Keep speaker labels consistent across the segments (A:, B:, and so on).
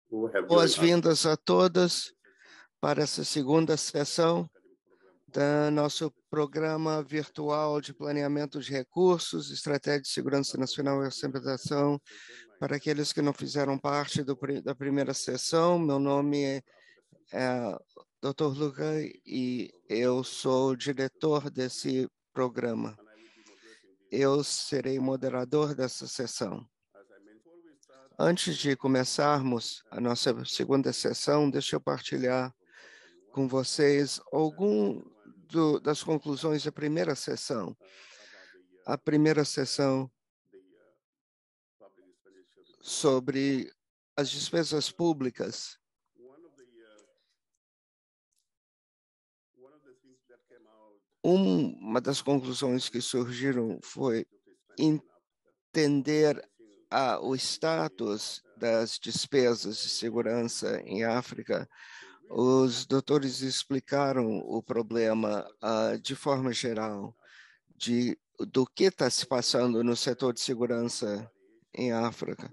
A: Boas-vindas a todas para essa segunda sessão do nosso programa virtual de planeamento de recursos, estratégia de segurança nacional e orçamentação. Para aqueles que não fizeram parte da primeira sessão, meu nome é Dr. Luca e eu sou o diretor desse programa. Eu serei moderador dessa sessão. Antes de começarmos a nossa segunda sessão, deixa eu partilhar com vocês das conclusões da primeira sessão. A primeira sessão sobre as despesas públicas. Uma das conclusões que surgiram foi entender o status das despesas de segurança em África. Os doutores explicaram o problema de forma geral, do que está se passando no setor de segurança em África.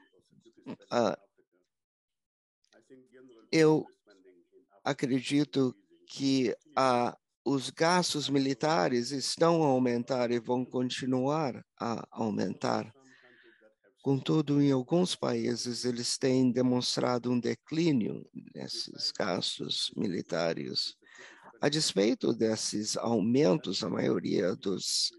A: Eu acredito que os gastos militares estão a aumentar e vão continuar a aumentar. Contudo, em alguns países, eles têm demonstrado um declínio nesses gastos militares. A despeito desses aumentos, a maioria dos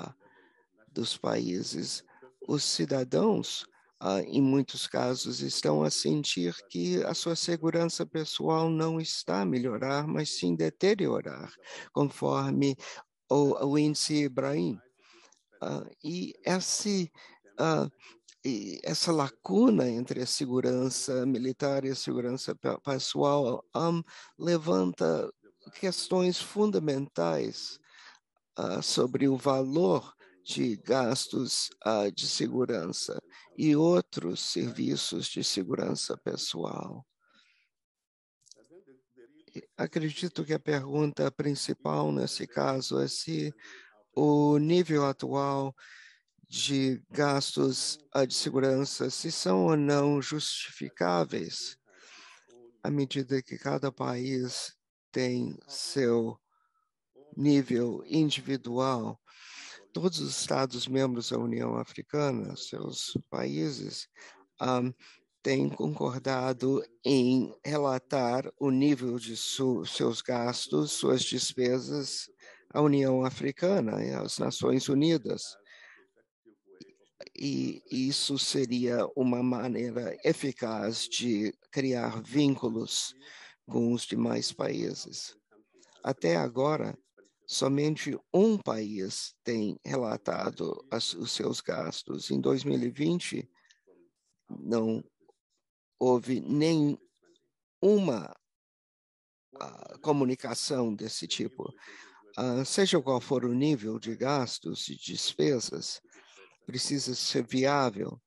A: países, os cidadãos, em muitos casos, estão a sentir que a sua segurança pessoal não está a melhorar, mas sim deteriorar, conforme o índice Ibrahim. E essa lacuna entre a segurança militar e a segurança pessoal levanta questões fundamentais sobre o valor de gastos de segurança e outros serviços de segurança pessoal. Acredito que a pergunta principal nesse caso é se o nível atual de gastos de segurança, se são ou não justificáveis, à medida que cada país tem seu nível individual. Todos os Estados-membros da União Africana, seus países, têm concordado em relatar o nível de seus gastos, suas despesas à União Africana e às Nações Unidas. E isso seria uma maneira eficaz de criar vínculos com os demais países. Até agora, somente um país tem relatado os seus gastos. Em 2020, não houve nenhuma comunicação desse tipo. Seja qual for o nível de gastos e despesas, precisa ser viável.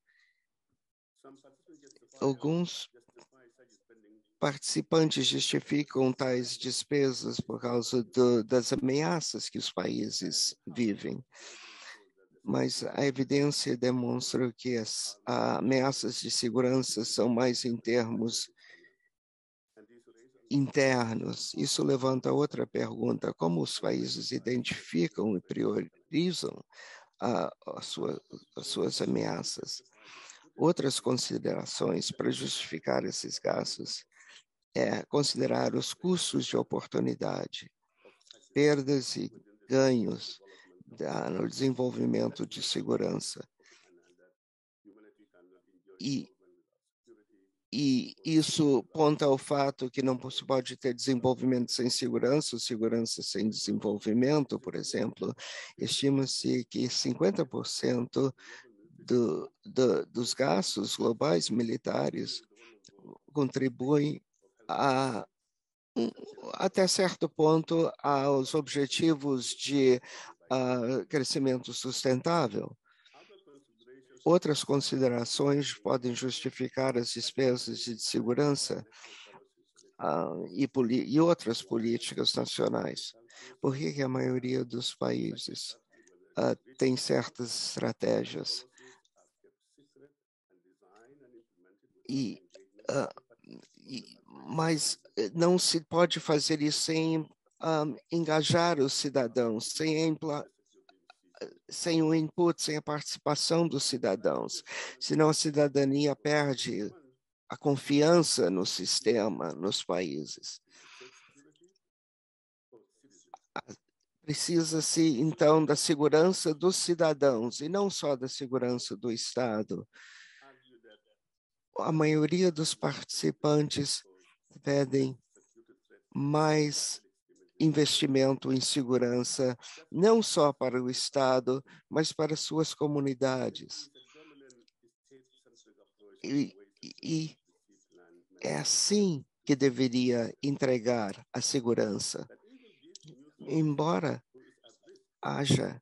A: Alguns participantes justificam tais despesas por causa das ameaças que os países vivem, mas a evidência demonstra que as ameaças de segurança são mais em termos internos. Isso levanta outra pergunta: como os países identificam e priorizam as suas ameaças? Outras considerações para justificar esses gastos é considerar os custos de oportunidade, perdas e ganhos no desenvolvimento de segurança. E isso aponta ao fato que não se pode ter desenvolvimento sem segurança, ou segurança sem desenvolvimento, por exemplo. Estima-se que 50% dos gastos globais militares contribuem até certo ponto aos objetivos de crescimento sustentável. Outras considerações podem justificar as despesas de segurança e outras políticas nacionais. Por que a maioria dos países tem certas estratégias? E mas não se pode fazer isso sem engajar os cidadãos, sem o input, sem a participação dos cidadãos. Senão a cidadania perde a confiança no sistema, nos países. Precisa-se, então, da segurança dos cidadãos e não só da segurança do Estado. A maioria dos participantes pedem mais investimento em segurança, não só para o Estado, mas para suas comunidades. E é assim que deveria entregar a segurança. Embora haja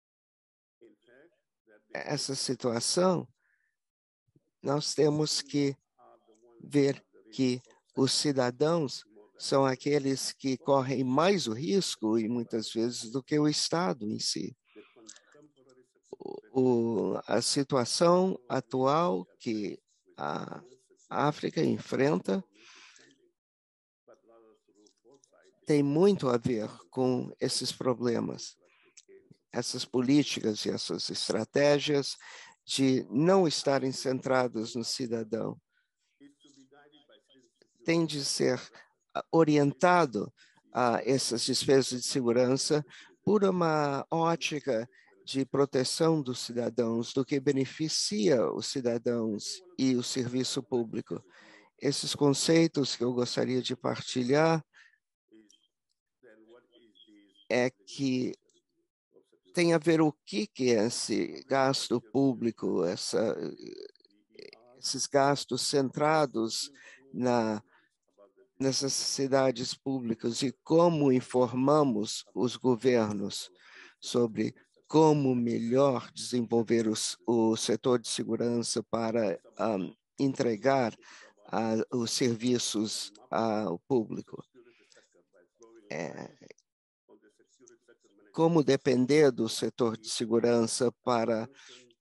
A: essa situação, nós temos que ver que os cidadãos são aqueles que correm mais o risco, e muitas vezes, do que o Estado em si. A situação atual que a África enfrenta tem muito a ver com esses problemas, essas políticas e essas estratégias de não estarem centradas no cidadão. Tem de ser orientado a essas despesas de segurança por uma ótica de proteção dos cidadãos, do que beneficia os cidadãos e o serviço público. Esses conceitos que eu gostaria de partilhar é que tem a ver o que é esse gasto público, esses gastos centrados nas necessidades públicas e como informamos os governos sobre como melhor desenvolver o setor de segurança para entregar os serviços ao público. Como depender do setor de segurança para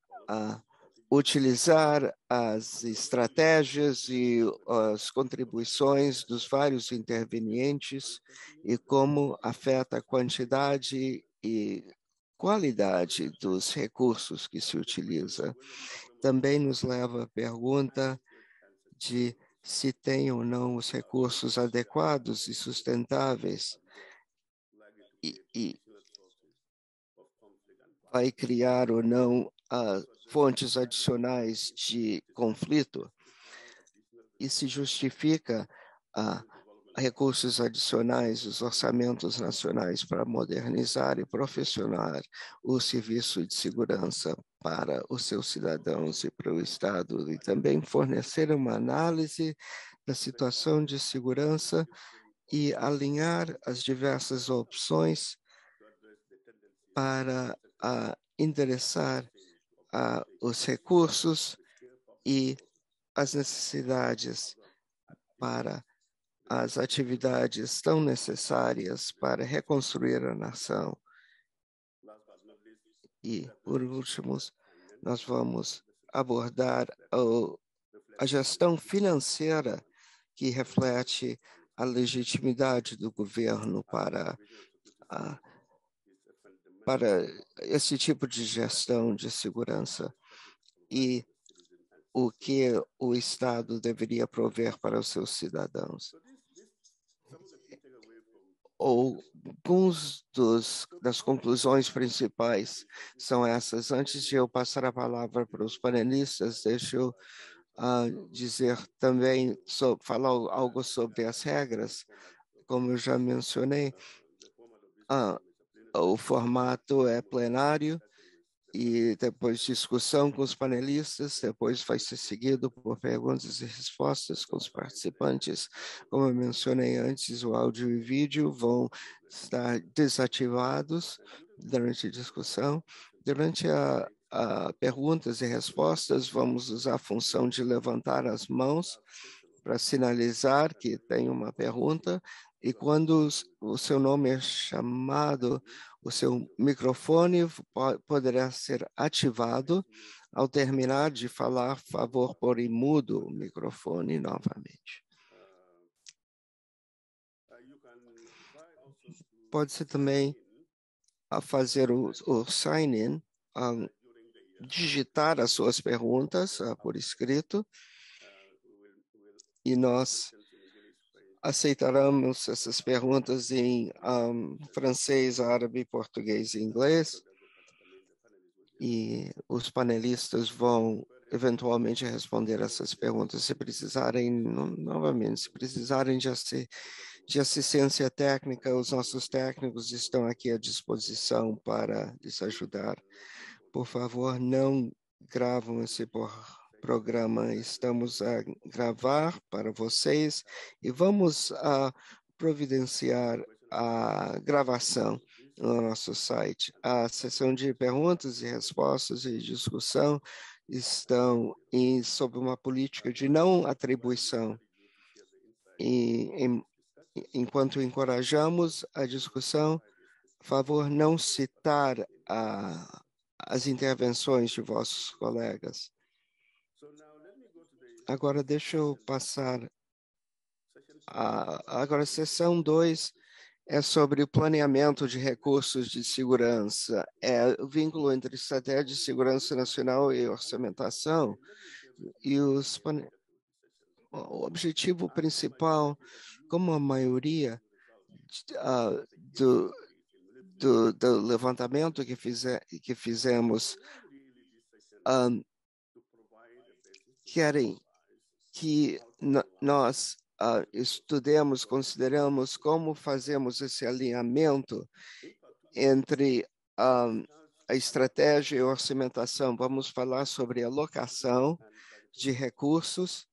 A: utilizar as estratégias e as contribuições dos vários intervenientes e como afeta a quantidade e qualidade dos recursos que se utiliza. Também nos leva à pergunta de se tem ou não os recursos adequados e sustentáveis e vai criar ou não fontes adicionais de conflito e se justifica recursos adicionais, os orçamentos nacionais para modernizar e profissionalizar o serviço de segurança para os seus cidadãos e para o Estado, e também fornecer uma análise da situação de segurança e alinhar as diversas opções para endereçar os recursos e as necessidades para as atividades tão necessárias para reconstruir a nação. E, por último, nós vamos abordar a gestão financeira que reflete a legitimidade do governo para esse tipo de gestão de segurança e o que o Estado deveria prover para os seus cidadãos. Algumas das conclusões principais são essas. Antes de eu passar a palavra para os panelistas, deixa eu dizer também, falar algo sobre as regras. Como eu já mencionei, o formato é plenário e depois discussão com os panelistas, depois vai ser seguido por perguntas e respostas com os participantes. Como eu mencionei antes, o áudio e vídeo vão estar desativados durante a discussão. Durante a perguntas e respostas, vamos usar a função de levantar as mãos para sinalizar que tem uma pergunta, e quando o seu nome é chamado, o seu microfone poderá ser ativado Ao terminar de falar, favor, pôr em mudo o microfone novamente. Pode-se também fazer o sign-in, digitar as suas perguntas por escrito, e nós aceitaremos essas perguntas em francês, árabe, português e inglês, e os panelistas vão eventualmente responder essas perguntas. Se precisarem, novamente, se precisarem de assistência técnica, os nossos técnicos estão aqui à disposição para lhes ajudar. Por favor, não gravam esse programa. Estamos a gravar para vocês e vamos providenciar a gravação no nosso site. A sessão de perguntas e respostas e discussão estão sob uma política de não atribuição. Enquanto encorajamos a discussão, por favor, não citar as intervenções de vossos colegas. Agora, deixa eu passar. Agora, sessão 2 é sobre o planeamento de recursos de segurança. É o vínculo entre estratégia de segurança nacional e orçamentação. E o objetivo principal, como a maioria do levantamento que fizemos, querem que nós estudemos, consideramos como fazemos esse alinhamento entre a estratégia e a orçamentação. Vamos falar sobre alocação de recursos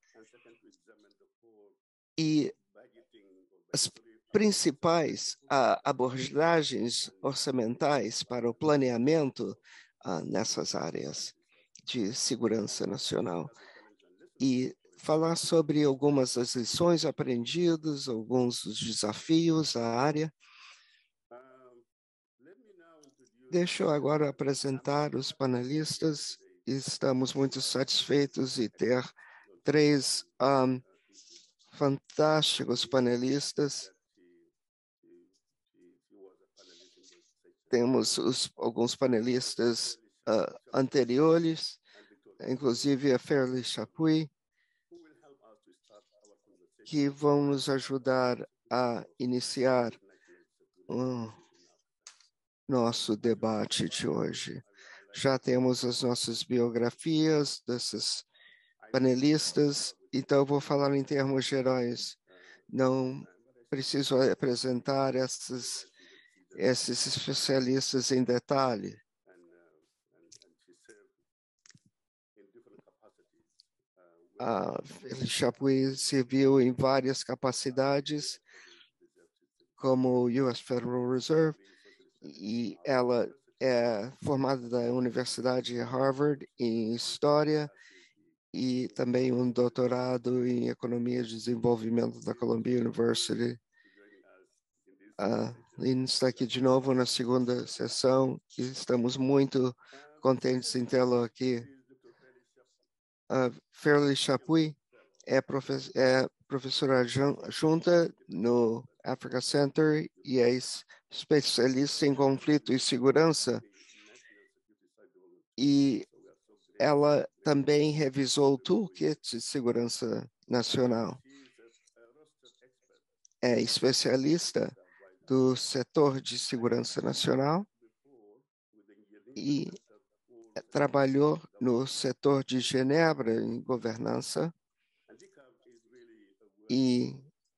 A: e as principais abordagens orçamentais para o planeamento nessas áreas de segurança nacional. E falar sobre algumas das lições aprendidas, alguns dos desafios da área. Deixa eu agora apresentar os panelistas. Estamos muito satisfeitos de ter 3 fantásticos panelistas. Temos alguns panelistas anteriores, inclusive a Fairley Chapuis, que vão nos ajudar a iniciar o nosso debate de hoje. Já temos as nossas biografias desses panelistas, então eu vou falar em termos gerais. Não preciso apresentar esses especialistas em detalhe. A Chapuis serviu em várias capacidades como US Federal Reserve, e ela é formada da Universidade de Harvard em História e também um doutorado em Economia de Desenvolvimento da Columbia University. A Lynn está aqui de novo na segunda sessão e estamos muito contentes em tê-la aqui. A Fairley Chapuis é professora adjunta no Africa Center e é especialista em conflito e segurança. E ela também revisou o Toolkit de Segurança Nacional. É especialista do setor de segurança nacional e trabalhou no setor de Genebra em governança, e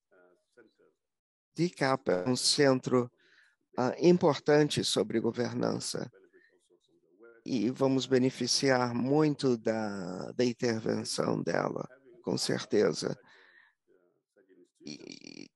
A: DICAP é um centro importante sobre governança, e vamos beneficiar muito da intervenção dela, com certeza. E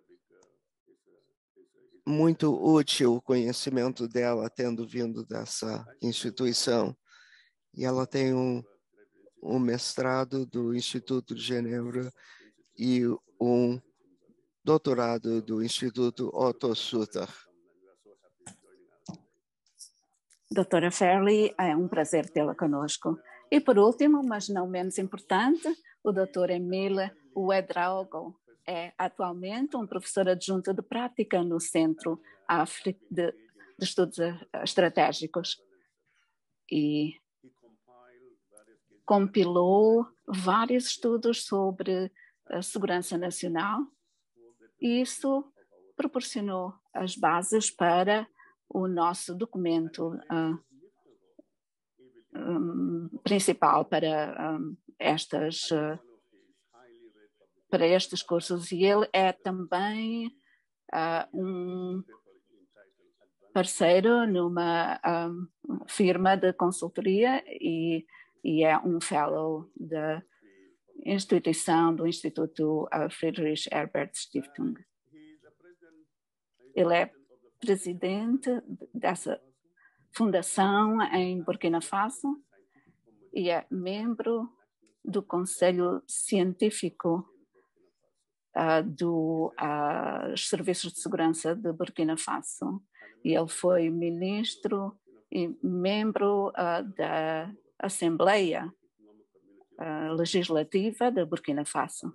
A: muito útil o conhecimento dela tendo vindo dessa instituição. E ela tem um mestrado do Instituto de Genebra e um doutorado do Instituto Otto Sutter.
B: Doutora Fairley, é um prazer tê-la conosco. E por último, mas não menos importante, o Dr. Emile Ouedraogo é atualmente um professor adjunto de prática no Centro de Estudos Estratégicos e compilou vários estudos sobre a segurança nacional e isso proporcionou as bases para o nosso documento principal para estes cursos. E ele é também um parceiro numa firma de consultoria e é um fellow da instituição do Instituto Friedrich Ebert Stiftung. Ele é presidente dessa fundação em Burkina Faso e é membro do Conselho Científico dos Serviços de Segurança de Burkina Faso. E ele foi ministro e membro da Assembleia Legislativa de Burkina Faso.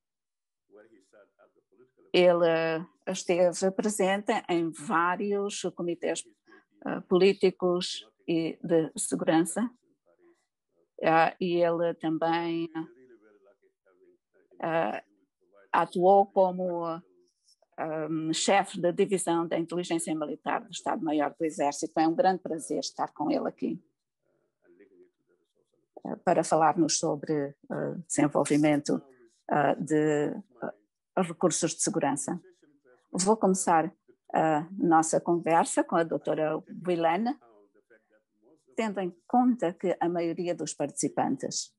B: Ele esteve presente em vários comitês políticos e de segurança e ele também atuou como chefe da divisão da inteligência militar do Estado-Maior do Exército. É um grande prazer estar com ele aqui para falarmos sobre desenvolvimento de recursos de segurança. Vou começar a nossa conversa com a doutora Wilene, tendo em conta que a maioria dos participantes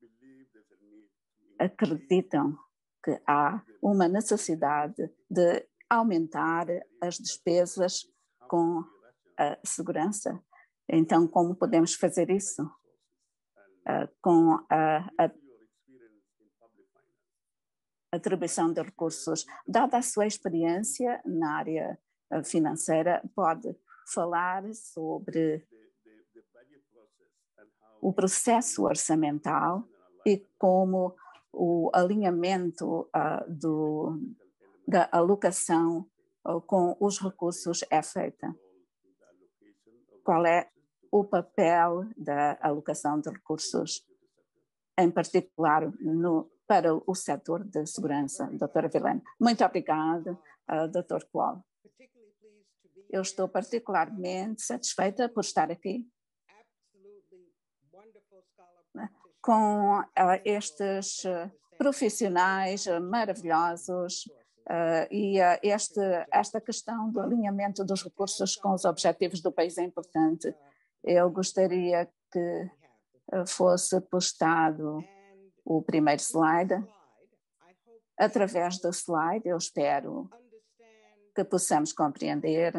B: acreditam que há uma necessidade de aumentar as despesas com a segurança. Então, como podemos fazer isso? Com a atribuição de recursos. Dada a sua experiência na área financeira, pode falar sobre o processo orçamental e como o alinhamento da alocação com os recursos é feita. Qual é o papel da alocação de recursos, em particular para o setor de segurança? Doutora Wilene. Muito obrigada, Dr. Kual. Eu estou particularmente satisfeita por estar aqui com estes profissionais maravilhosos e esta questão do alinhamento dos recursos com os objetivos do país é importante. Eu gostaria que fosse postado o primeiro slide. Através do slide, eu espero que possamos compreender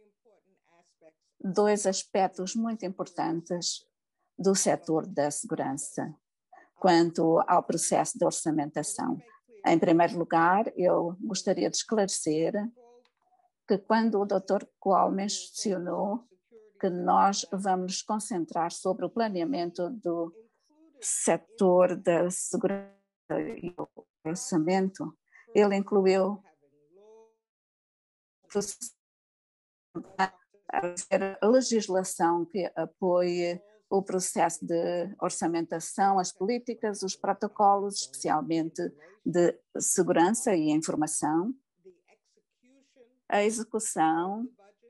B: dois aspectos muito importantes do setor da segurança quanto ao processo de orçamentação. Em primeiro lugar, eu gostaria de esclarecer que quando o Dr. Kual mencionou que nós vamos nos concentrar sobre o planeamento do setor da segurança e o orçamento, ele incluiu a legislação que apoie o processo de orçamentação, as políticas, os protocolos, especialmente de segurança e informação, a execução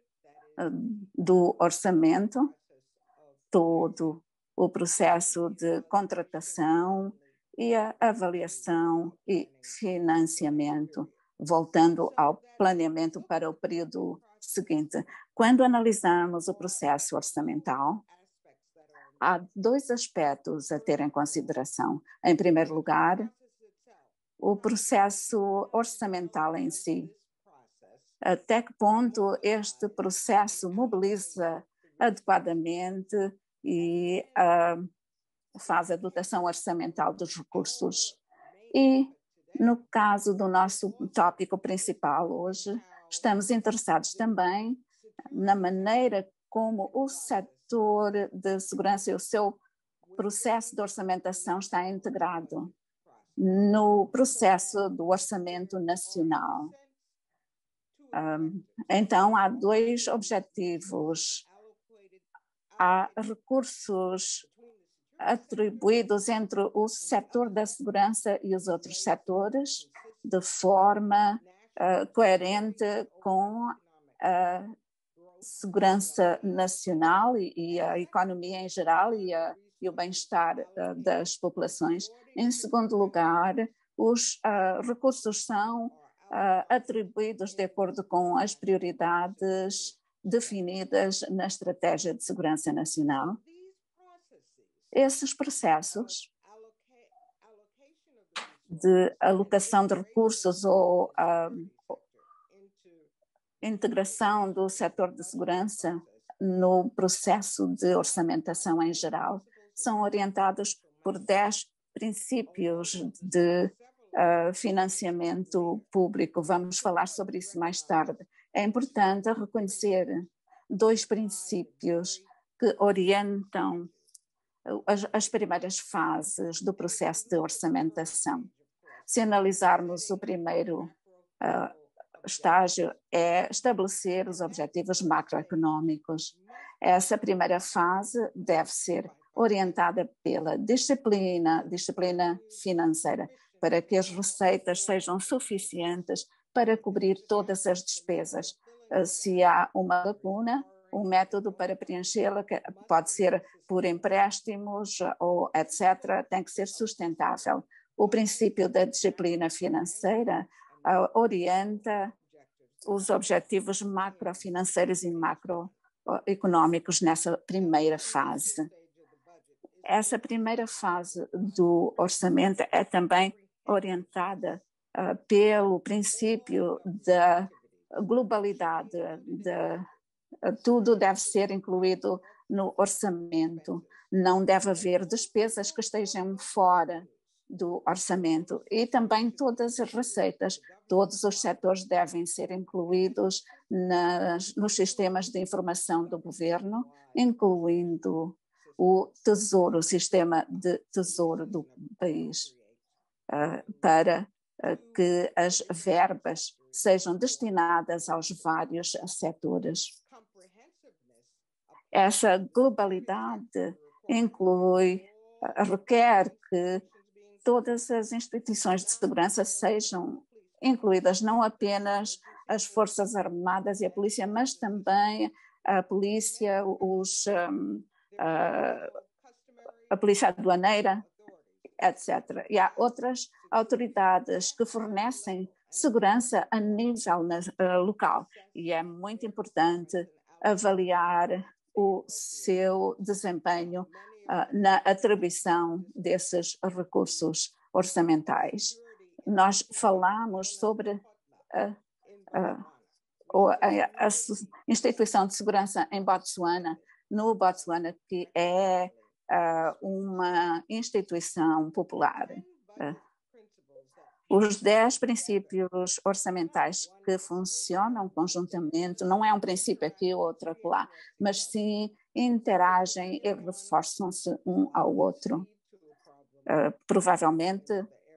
B: do orçamento, todo o processo de contratação e a avaliação e financiamento, voltando ao planeamento para o período seguinte. Quando analisamos o processo orçamental, há dois aspectos a ter em consideração. Em primeiro lugar, o processo orçamental em si. Até que ponto este processo mobiliza adequadamente e faz a dotação orçamental dos recursos. E, no caso do nosso tópico principal hoje, estamos interessados também na maneira como o setor de segurança e o seu processo de orçamentação está integrado no processo do orçamento nacional. Então, há dois objetivos. Há recursos atribuídos entre o setor da segurança e os outros setores de forma coerente com a segurança nacional e a economia em geral e o bem-estar das populações. Em segundo lugar, os recursos são atribuídos de acordo com as prioridades definidas na Estratégia de Segurança Nacional. Esses processos de alocação de recursos ou integração do setor de segurança no processo de orçamentação em geral são orientados por 10 princípios de financiamento público. Vamos falar sobre isso mais tarde. É importante reconhecer dois princípios que orientam as primeiras fases do processo de orçamentação. Se analisarmos o primeiro estágio, é estabelecer os objetivos macroeconômicos. Essa primeira fase deve ser orientada pela disciplina financeira, para que as receitas sejam suficientes para cobrir todas as despesas. Se há uma lacuna, um método para preenchê-la, que pode ser por empréstimos ou etc., tem que ser sustentável. O princípio da disciplina financeira orienta os objetivos macrofinanceiros e macroeconômicos nessa primeira fase. Essa primeira fase do orçamento é também orientada pelo princípio da globalidade, tudo deve ser incluído no orçamento, não deve haver despesas que estejam fora do orçamento e também todas as receitas, todos os setores devem ser incluídos nos sistemas de informação do governo, incluindo o tesouro, o sistema de tesouro do país, para que as verbas sejam destinadas aos vários setores. Essa globalidade requer que todas as instituições de segurança sejam incluídas, não apenas as Forças Armadas e a polícia, mas também a polícia, a polícia aduaneira, etc. E há outras autoridades que fornecem segurança a nível local e é muito importante avaliar o seu desempenho na atribuição desses recursos orçamentais. Nós falamos sobre a instituição de segurança em Botsuana, que é uma instituição popular. Os 10 princípios orçamentais que funcionam conjuntamente, não é um princípio aqui ou outro acolá, mas sim interagem e reforçam-se um ao outro. Provavelmente,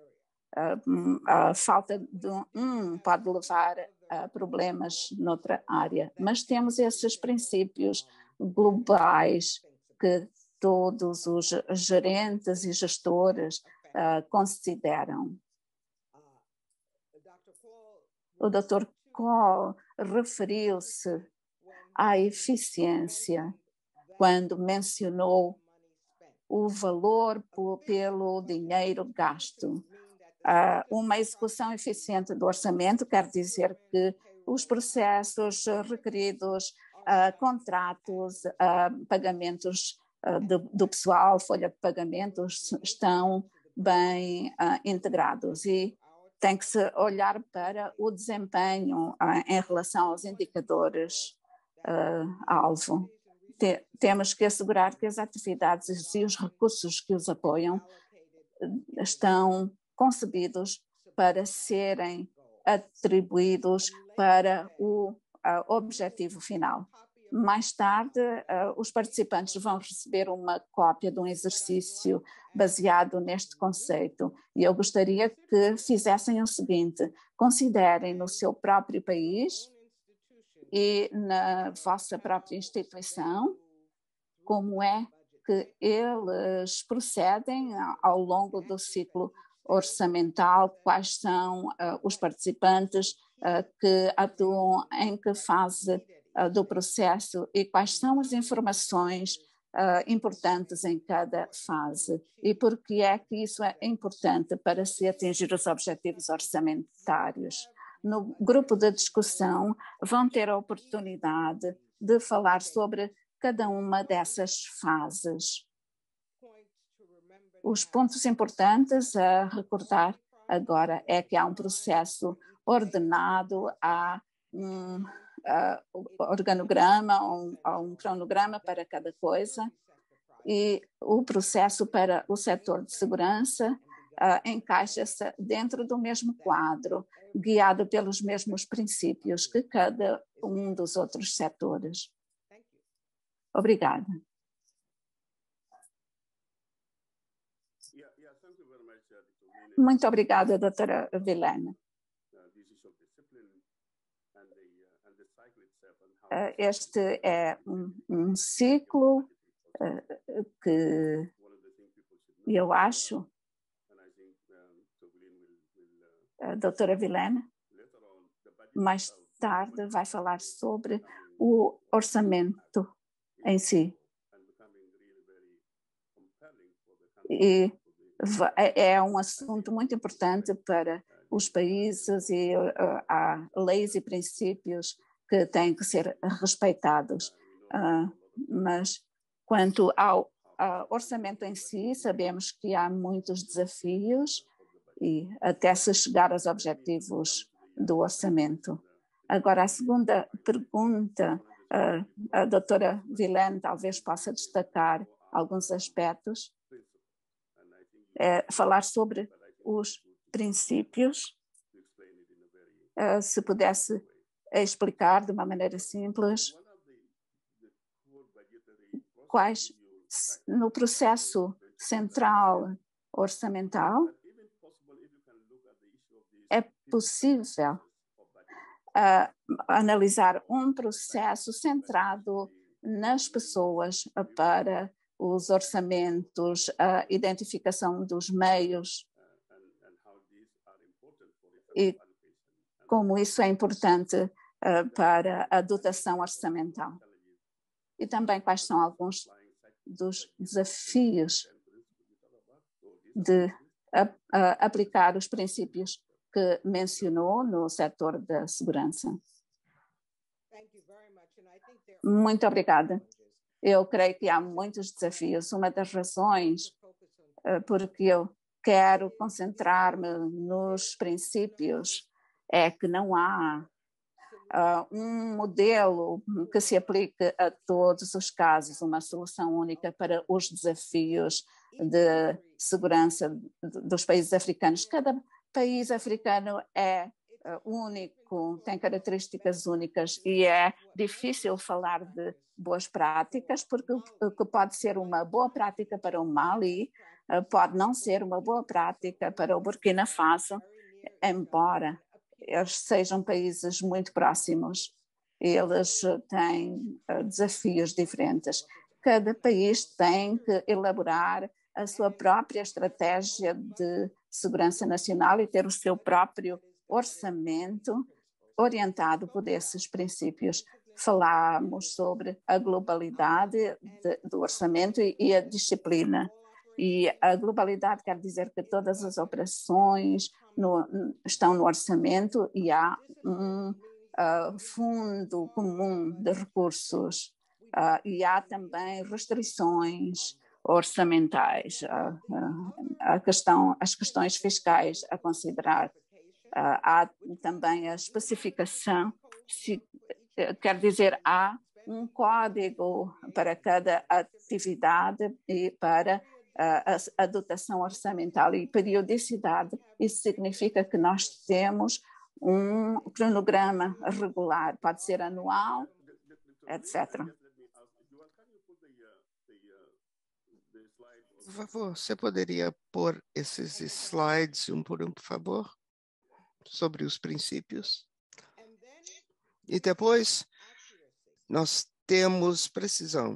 B: a falta de um pode levar a problemas noutra área, mas temos esses princípios globais que todos os gerentes e gestores consideram. O Dr. Cole referiu-se à eficiência quando mencionou o valor pelo dinheiro gasto. Uma execução eficiente do orçamento quer dizer que os processos requeridos, contratos, pagamentos do pessoal, folha de pagamentos, estão bem integrados e tem que se olhar para o desempenho em relação aos indicadores alvo. Temos que assegurar que as atividades e os recursos que os apoiam estão concebidos para serem atribuídos para o objetivo final. Mais tarde, os participantes vão receber uma cópia de um exercício baseado neste conceito. E eu gostaria que fizessem o seguinte: considerem no seu próprio país e na vossa própria instituição como é que eles procedem ao longo do ciclo orçamental, quais são os participantes que atuam em que fase do processo e quais são as informações importantes em cada fase e por que é que isso é importante para se atingir os objetivos orçamentários. No grupo de discussão vão ter a oportunidade de falar sobre cada uma dessas fases. Os pontos importantes a recordar agora é que há um processo ordenado, há um organograma, um cronograma para cada coisa, e o processo para o setor de segurança encaixa-se dentro do mesmo quadro, guiado pelos mesmos princípios que cada um dos outros setores. Obrigada. Muito obrigada, doutora Vilhena. Este é um ciclo que eu acho, a doutora Vilhena, mais tarde vai falar sobre o orçamento em si. E é um assunto muito importante para os países e há leis e princípios que têm que ser respeitados. Mas quanto ao orçamento em si, sabemos que há muitos desafios e até se chegar aos objetivos do orçamento. Agora, a segunda pergunta, a doutora Vilhena talvez possa destacar alguns aspectos, falar sobre os princípios, se pudesse explicar de uma maneira simples quais, no processo central orçamental, é possível analisar um processo centrado nas pessoas para os orçamentos, a identificação dos meios e como isso é importante para a dotação orçamental. E também quais são alguns dos desafios de aplicar os princípios que mencionou no setor da segurança. Muito obrigada. Eu creio que há muitos desafios. Uma das razões porque eu quero concentrar-me nos princípios é que não há um modelo que se aplique a todos os casos, uma solução única para os desafios de segurança dos países africanos. Cada país africano é único, tem características únicas e é difícil falar de boas práticas, porque o que pode ser uma boa prática para o Mali pode não ser uma boa prática para o Burkina Faso, embora eles sejam países muito próximos. Eles têm desafios diferentes. Cada país tem que elaborar a sua própria estratégia de segurança nacional e ter o seu próprio orçamento orientado por esses princípios. Falamos sobre a globalidade do orçamento e a disciplina. E a globalidade quer dizer que todas as operações estão no orçamento e há um fundo comum de recursos e há também restrições orçamentais, as questões fiscais a considerar. Há também a especificação, quer dizer, há um código para cada atividade e para a dotação orçamental e periodicidade. Isso significa que nós temos um cronograma regular, pode ser anual etc.
A: Por favor, você poderia pôr esses slides um por favor, sobre os princípios? E depois, nós temos precisão.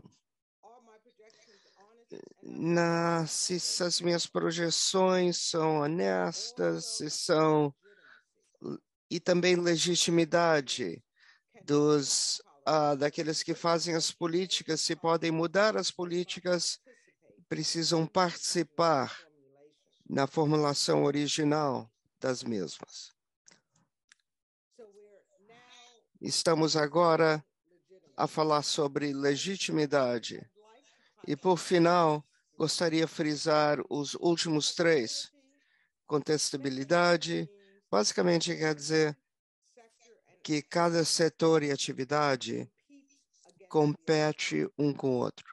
A: Se as minhas projeções são honestas, e também legitimidade daqueles que fazem as políticas, se podem mudar as políticas, precisam participar na formulação original das mesmas. Estamos agora a falar sobre legitimidade. E, por final, gostaria de frisar os últimos três. Contestabilidade, basicamente quer dizer que cada setor e atividade compete um com o outro.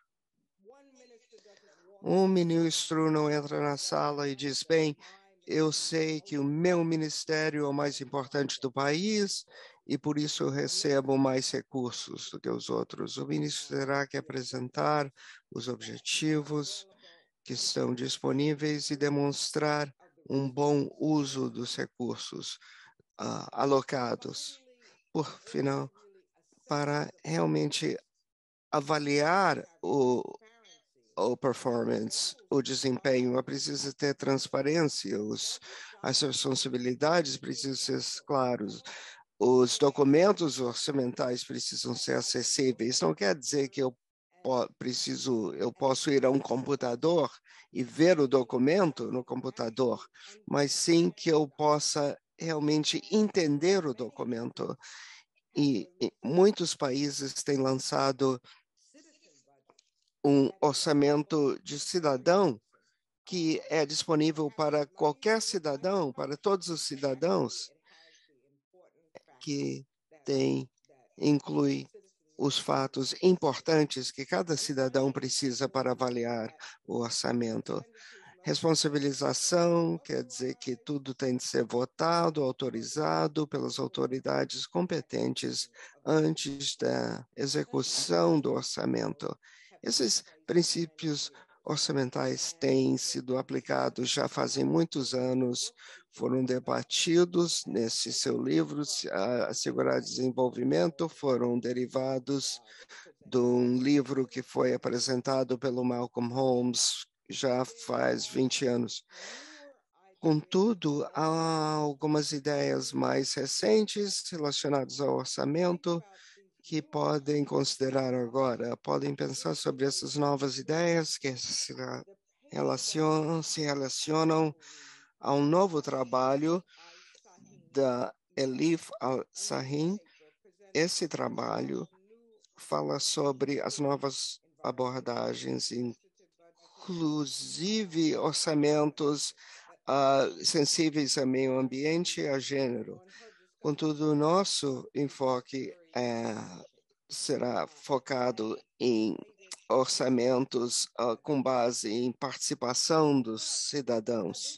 A: Um ministro não entra na sala e diz, bem, eu sei que o meu ministério é o mais importante do país e por isso eu recebo mais recursos do que os outros. O ministro terá que apresentar os objetivos que estão disponíveis e demonstrar um bom uso dos recursos alocados. Por final, para realmente avaliar o performance, o desempenho, precisa ter transparência, as responsabilidades precisam ser claras, os documentos orçamentais precisam ser acessíveis. Não quer dizer que eu posso ir a um computador e ver o documento no computador, mas sim que eu possa realmente entender o documento. E muitos países têm lançado um orçamento de cidadão que é disponível para qualquer cidadão, para todos os cidadãos, que inclui os fatos importantes que cada cidadão precisa para avaliar o orçamento. Responsabilização quer dizer que tudo tem de ser votado, autorizado pelas autoridades competentes antes da execução do orçamento. Esses princípios orçamentais têm sido aplicados já fazem muitos anos, foram debatidos nesse seu livro, Assegurar Desenvolvimento, foram derivados de um livro que foi apresentado pelo Malcolm Holmes já faz 20 anos. Contudo, há algumas ideias mais recentes relacionadas ao orçamento que podem considerar agora, podem pensar sobre essas novas ideias que se relacionam a um novo trabalho da Elif Al-Sahin. Esse trabalho fala sobre as novas abordagens, inclusive orçamentos sensíveis ao meio ambiente e a gênero. Contudo, o nosso enfoque será focado em orçamentos com base em participação dos cidadãos.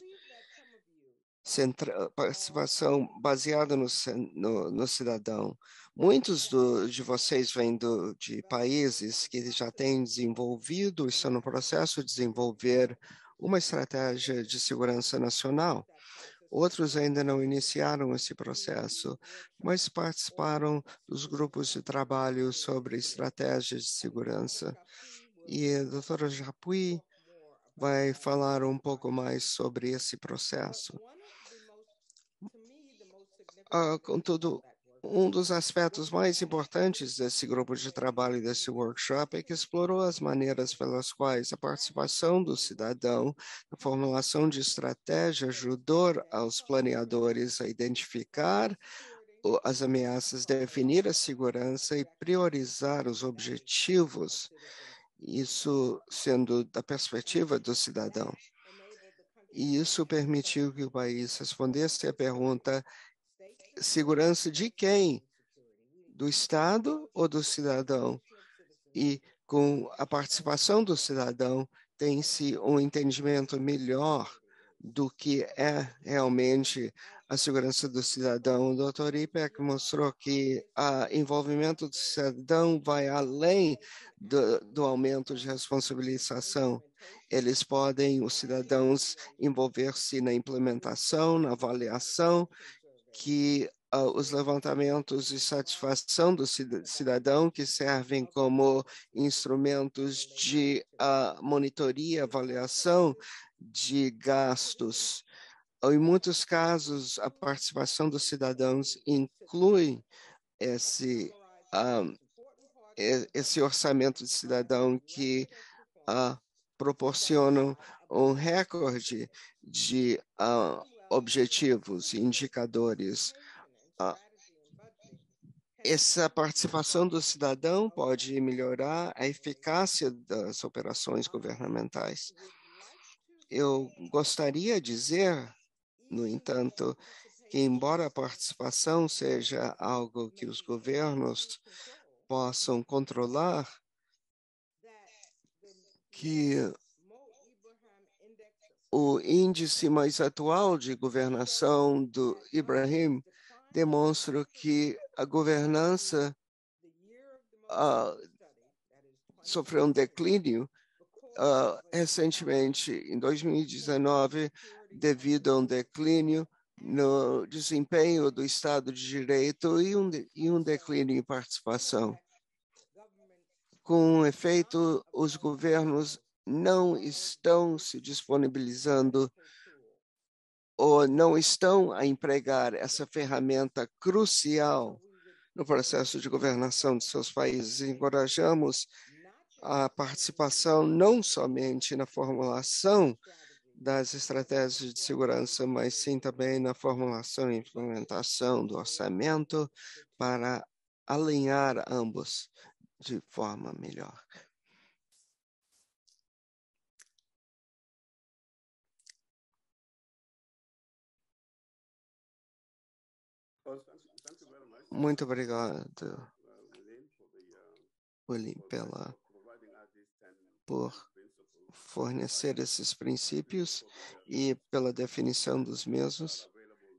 A: Participação baseada no cidadão. Muitos de vocês vêm de países que já têm desenvolvido, estão no processo de desenvolver uma estratégia de segurança nacional. Outros ainda não iniciaram esse processo, mas participaram dos grupos de trabalho sobre estratégias de segurança. E a doutora Japui vai falar um pouco mais sobre esse processo. Contudo, um dos aspectos mais importantes desse grupo de trabalho, desse workshop, é que explorou as maneiras pelas quais a participação do cidadão na formulação de estratégia ajudou aos planeadores a identificar as ameaças, definir a segurança e priorizar os objetivos, isso sendo da perspectiva do cidadão. E isso permitiu que o país respondesse à pergunta: segurança de quem? Do Estado ou do cidadão? E com a participação do cidadão, tem-se um entendimento melhor do que é realmente a segurança do cidadão. O Dr. Ipek mostrou que o envolvimento do cidadão vai além do aumento de responsabilização. Os cidadãos, envolver-se na implementação, na avaliação, que os levantamentos de satisfação do cidadão, que servem como instrumentos de monitoria, avaliação de gastos. Em muitos casos, a participação dos cidadãos inclui esse orçamento de cidadão que proporcionam um recorde de objetivos e indicadores. Essa participação do cidadão pode melhorar a eficácia das operações governamentais. Eu gostaria de dizer, no entanto, que embora a participação seja algo que os governos possam controlar, que o índice mais atual de governação do Ibrahim demonstra que a governança sofreu um declínio recentemente, em 2019, devido a um declínio no desempenho do Estado de Direito e um declínio em participação. Com efeito, os governos não estão se disponibilizando ou não estão a empregar essa ferramenta crucial no processo de governação de seus países. Encorajamos a participação não somente na formulação das estratégias de segurança, mas sim também na formulação e implementação do orçamento para alinhar ambos de forma melhor. Muito obrigado, William, por fornecer esses princípios e pela definição dos mesmos.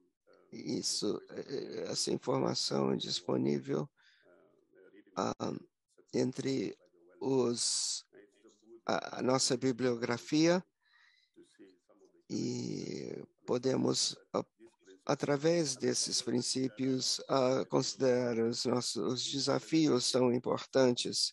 A: Essa informação é disponível entre a nossa bibliografia e podemos, através desses princípios, considerar os desafios tão importantes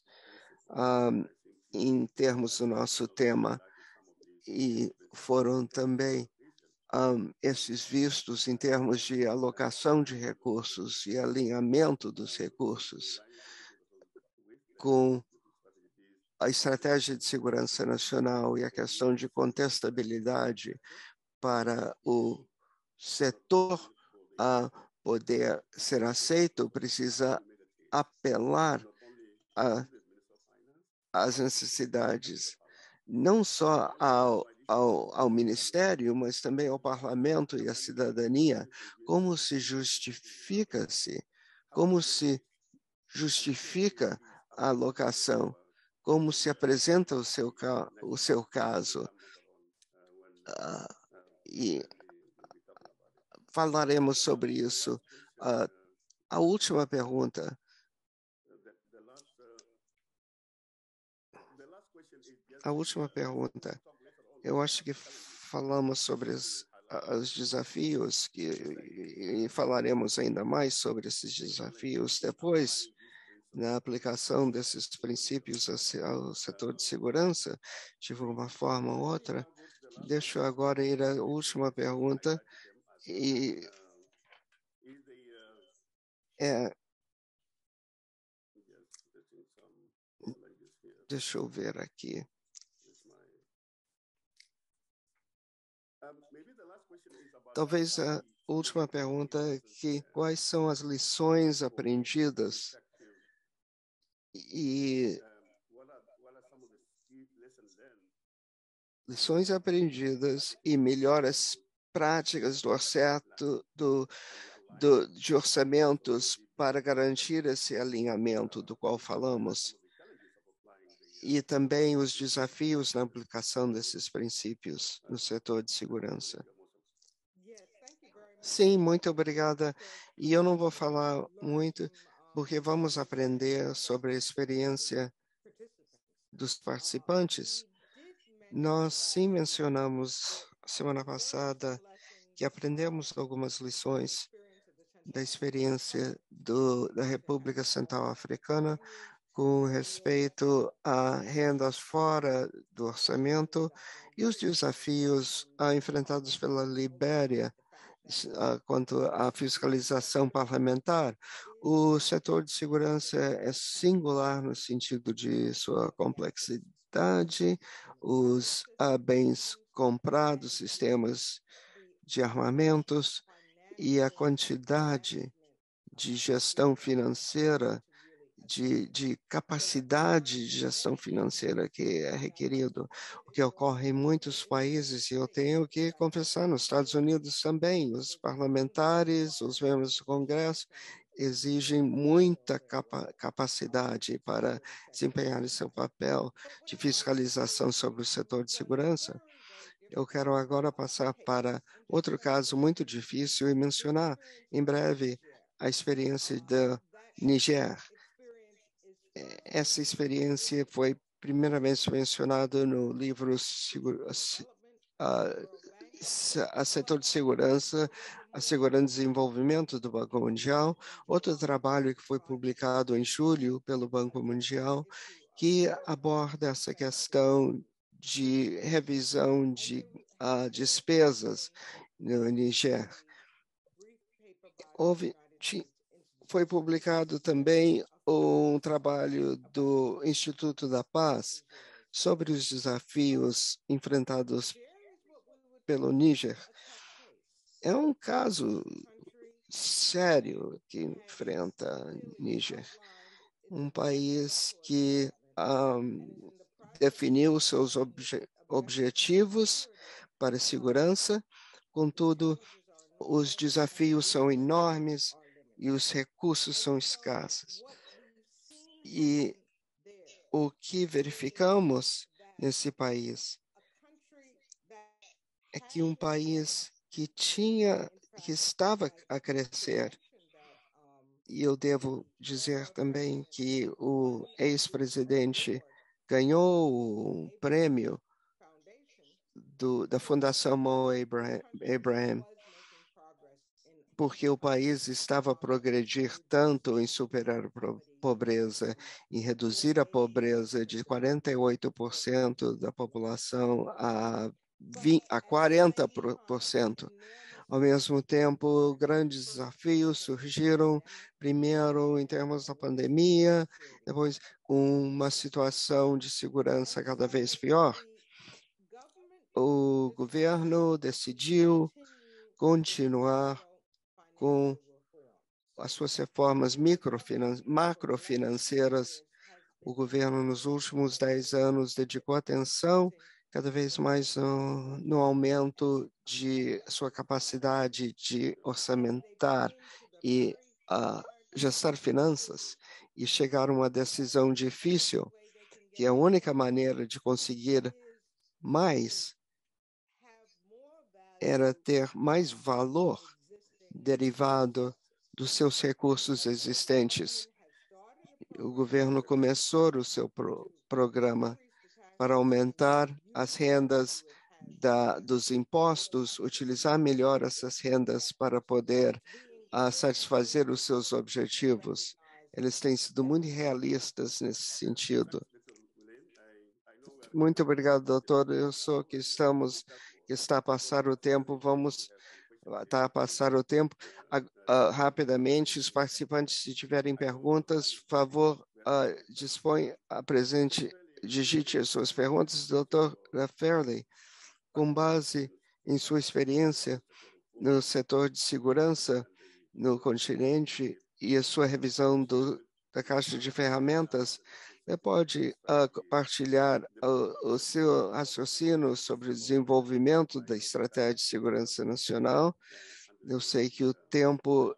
A: em termos do nosso tema, e foram também esses vistos em termos de alocação de recursos e alinhamento dos recursos com a estratégia de segurança nacional e a questão de contestabilidade para o setor a poder ser aceito, precisa apelar às necessidades, não só ao Ministério, mas também ao Parlamento e à cidadania. Como se justifica a alocação, como se apresenta o seu caso. E falaremos sobre isso. A última pergunta. Eu acho que falamos sobre os desafios e falaremos ainda mais sobre esses desafios depois, na aplicação desses princípios ao setor de segurança, de uma forma ou outra. Deixo agora ir à última pergunta. Deixa eu ver aqui. Talvez a última pergunta é que quais são as lições aprendidas e melhoras práticas de orçamentos para garantir esse alinhamento do qual falamos. e também os desafios na aplicação desses princípios no setor de segurança. Sim, muito obrigada. E eu não vou falar muito, porque vamos aprender sobre a experiência dos participantes. Nós sim mencionamos semana passada que aprendemos algumas lições da experiência da República Central Africana com respeito a rendas fora do orçamento e os desafios enfrentados pela Libéria quanto à fiscalização parlamentar. O setor de segurança é singular no sentido de sua complexidade, os bens comprados, sistemas de armamentos e a quantidade de gestão financeira, de capacidade de gestão financeira que é requerido, o que ocorre em muitos países, e eu tenho que confessar, nos Estados Unidos também, os parlamentares, os membros do Congresso, exigem muita capacidade para desempenhar seu papel de fiscalização sobre o setor de segurança. Eu quero agora passar para outro caso muito difícil e mencionar em breve a experiência da Niger. Essa experiência foi primeiramente mencionada no livro a Setor de Segurança, a Segurança e Desenvolvimento do Banco Mundial, outro trabalho que foi publicado em julho pelo Banco Mundial, que aborda essa questão de revisão de despesas no Niger. Foi publicado também um trabalho do Instituto da Paz sobre os desafios enfrentados pelo Níger. É um caso sério que enfrenta Níger, um país que definiu seus objetivos para a segurança, contudo, os desafios são enormes e os recursos são escassos. E o que verificamos nesse país é que um país que estava a crescer, e eu devo dizer também que o ex-presidente ganhou o prêmio da Fundação Mo Abraham, porque o país estava a progredir tanto em superar a pobreza, em reduzir a pobreza de 48% da população a 40%. Ao mesmo tempo, grandes desafios surgiram, primeiro em termos da pandemia, depois uma situação de segurança cada vez pior. O governo decidiu continuar com as suas reformas macrofinanceiras. O governo, nos últimos 10 anos, dedicou atenção cada vez mais no aumento de sua capacidade de orçamentar e gestar finanças, e chegaram a uma decisão difícil, que a única maneira de conseguir mais era ter mais valor derivado dos seus recursos existentes. O governo começou o seu programa para aumentar as rendas dos impostos, utilizar melhor essas rendas para poder satisfazer os seus objetivos. Eles têm sido muito realistas nesse sentido. Muito obrigado, doutor. Eu sou que está a passar o tempo. Vamos a passar o tempo. Rapidamente, os participantes, se tiverem perguntas, por favor, digite as suas perguntas. Doutor Fairley, com base em sua experiência no setor de segurança no continente e a sua revisão da caixa de ferramentas, você pode partilhar o seu raciocínio sobre o desenvolvimento da estratégia de segurança nacional? Eu sei que o tempo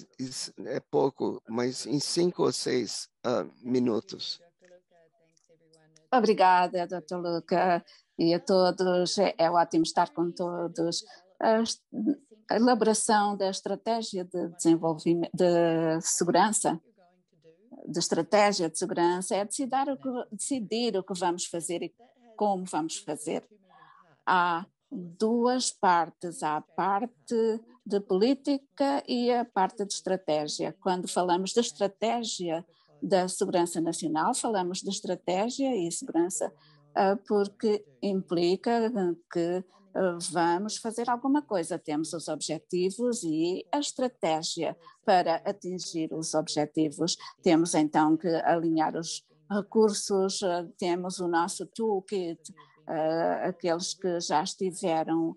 A: é pouco, mas em 5 ou 6 minutos.
B: Obrigada, Dr. Luca, e a todos. É ótimo estar com todos. A elaboração da estratégia de desenvolvimento de segurança, de estratégia de segurança, é decidir o que vamos fazer e como vamos fazer. Há duas partes, há a parte de política e a parte de estratégia. Quando falamos de estratégia da segurança nacional, falamos de estratégia e segurança porque implica que vamos fazer alguma coisa. Temos os objetivos e a estratégia para atingir os objetivos. Temos então que alinhar os recursos, temos o nosso toolkit, aqueles que já estiveram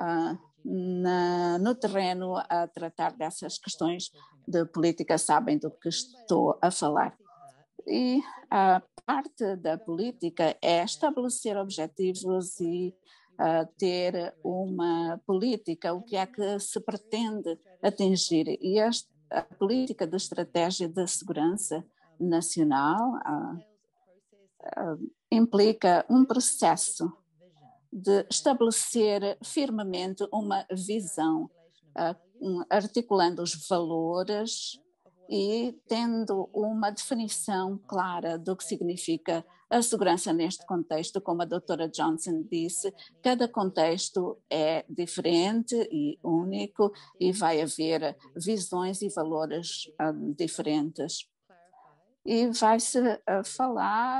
B: no terreno a tratar dessas questões de política sabem do que estou a falar. E a parte da política é estabelecer objetivos e ter uma política, o que é que se pretende atingir. E a política de estratégia de segurança nacional implica um processo de estabelecer firmemente uma visão, articulando os valores e tendo uma definição clara do que significa a segurança neste contexto. Como a doutora Johnson disse, cada contexto é diferente e único e vai haver visões e valores diferentes. E vai-se falar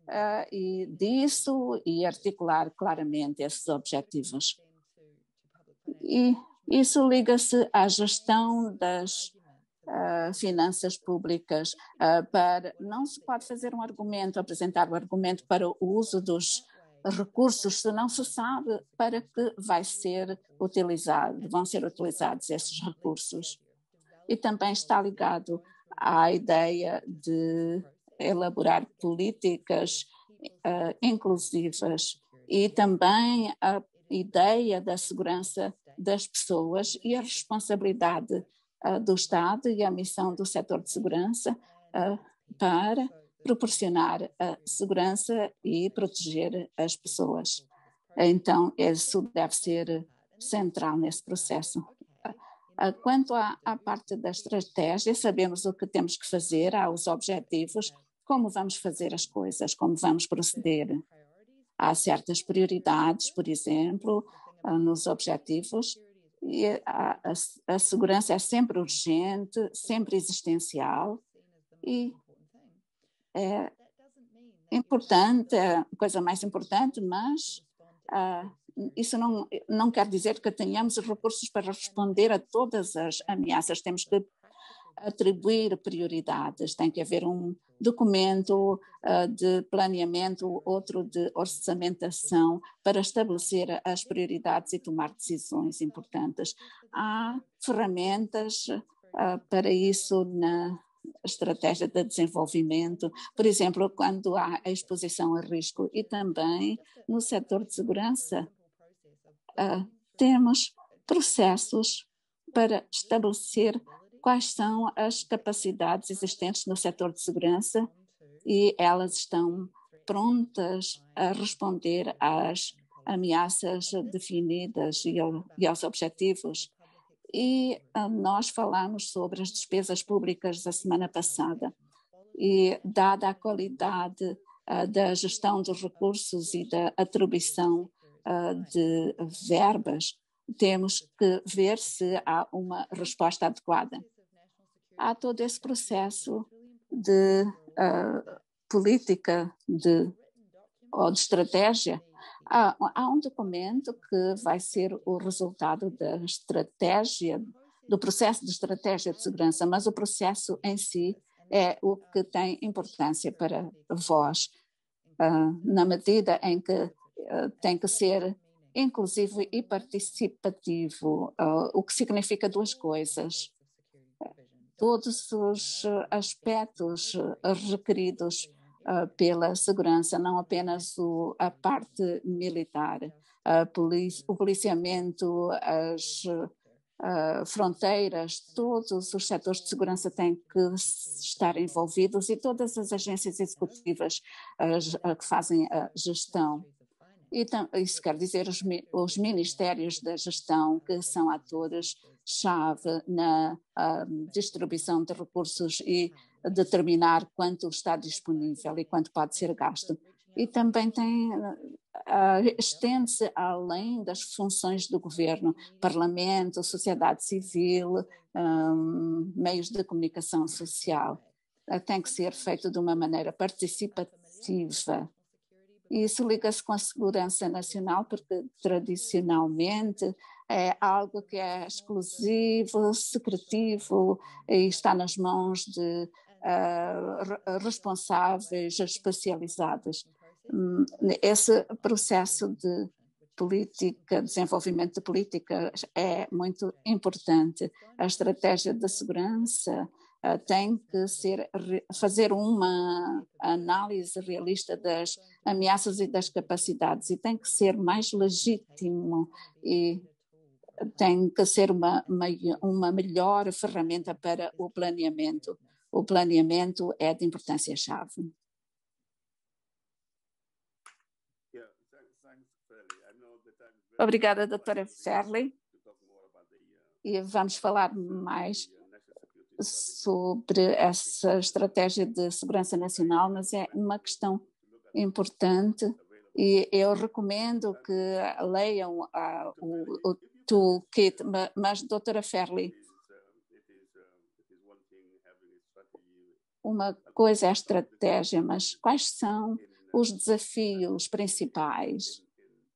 B: disso e articular claramente esses objetivos. E isso liga-se à gestão das finanças públicas. Não se pode fazer um argumento, apresentar um argumento para o uso dos recursos se não se sabe para que vão ser utilizados esses recursos. E também está ligado à ideia de elaborar políticas inclusivas e também a ideia da segurança das pessoas e a responsabilidade do Estado e a missão do setor de segurança para proporcionar a segurança e proteger as pessoas. Então, isso deve ser central nesse processo. Quanto à parte da estratégia, sabemos o que temos que fazer, há os objetivos, como vamos fazer as coisas, como vamos proceder. Há certas prioridades, por exemplo, nos objetivos, e a segurança é sempre urgente, sempre existencial e é importante, é a coisa mais importante, mas isso não quer dizer que tenhamos recursos para responder a todas as ameaças. Temos que atribuir prioridades. Tem que haver um documento de planeamento, outro de orçamentação para estabelecer as prioridades e tomar decisões importantes. Há ferramentas para isso na estratégia de desenvolvimento, por exemplo, quando há a exposição a risco, e também no setor de segurança temos processos para estabelecer quais são as capacidades existentes no setor de segurança e elas estão prontas a responder às ameaças definidas e aos objetivos. E nós falamos sobre as despesas públicas da semana passada e, dada a qualidade da gestão dos recursos e da atribuição de verbas, temos que ver se há uma resposta adequada. Há todo esse processo de política ou de estratégia. Há um documento que vai ser o resultado da estratégia, do processo de estratégia de segurança, mas o processo em si é o que tem importância para vós, na medida em que tem que ser inclusivo e participativo, o que significa duas coisas. Todos os aspectos requeridos pela segurança, não apenas a parte militar, o policiamento, fronteiras, todos os setores de segurança têm que estar envolvidos e todas as agências executivas que fazem a gestão. E isso quer dizer os ministérios da gestão, que são atores-chave na distribuição de recursos e determinar quanto está disponível e quanto pode ser gasto. E também estende-se além das funções do governo, parlamento, sociedade civil, meios de comunicação social. Tem que ser feito de uma maneira participativa. E isso liga-se com a segurança nacional, porque tradicionalmente é algo que é exclusivo, secretivo e está nas mãos de responsáveis especializados. Esse processo de política, desenvolvimento de políticas é muito importante. A estratégia de segurança tem que fazer uma análise realista das ameaças e das capacidades e tem que ser mais legítimo e tem que ser uma melhor ferramenta para o planeamento. O planeamento é de importância-chave. Obrigada, doutora Ferli. E vamos falar mais sobre essa estratégia de segurança nacional, mas é uma questão importante e eu recomendo que leiam o toolkit. Mas, doutora Ferli, uma coisa é a estratégia, mas quais são os desafios principais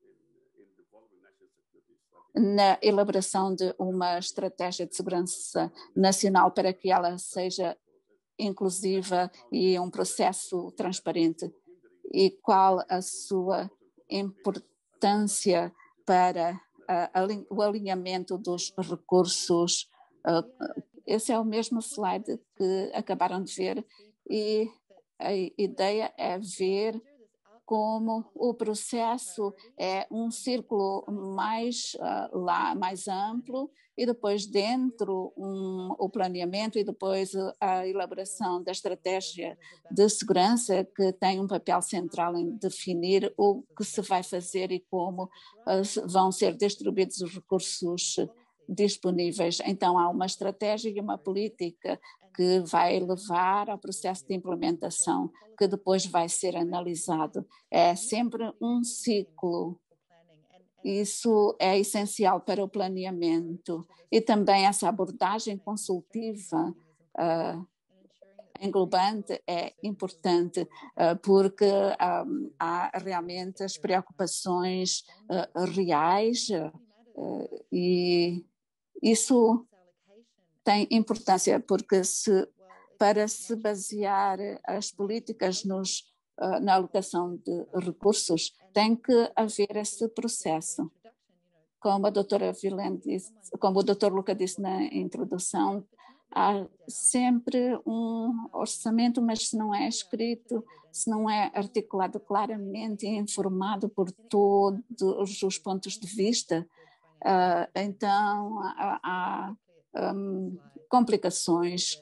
B: na elaboração de uma estratégia de segurança nacional para que ela seja inclusiva e um processo transparente? E qual a sua importância para o alinhamento dos recursos? Esse é o mesmo slide que acabaram de ver e a ideia é ver como o processo é um círculo mais amplo e depois dentro o planeamento e depois a elaboração da estratégia de segurança, que tem um papel central em definir o que se vai fazer e como vão ser distribuídos os recursos disponíveis. Então há uma estratégia e uma política que vai levar ao processo de implementação, que depois vai ser analisado. É sempre um ciclo. Isso é essencial para o planeamento. E também essa abordagem consultiva englobante é importante, porque há realmente as preocupações reais e isso tem importância, porque para se basear as políticas na alocação de recursos, tem que haver esse processo. Como a doutora Vilene disse, como o doutor Luca disse na introdução, há sempre um orçamento, mas se não é escrito, se não é articulado claramente e informado por todos os pontos de vista, então há complicações.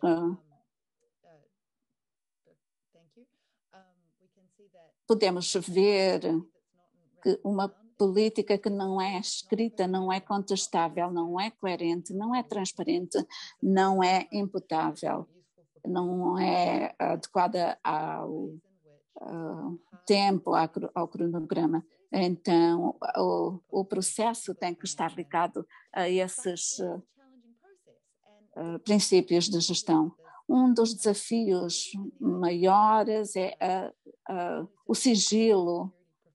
B: Podemos ver que uma política que não é escrita, não é contestável, não é coerente, não é transparente, não é imputável, não é adequada ao tempo, ao cronograma. Então, o processo tem que estar ligado a esses princípios de gestão. Um dos desafios maiores é o sigilo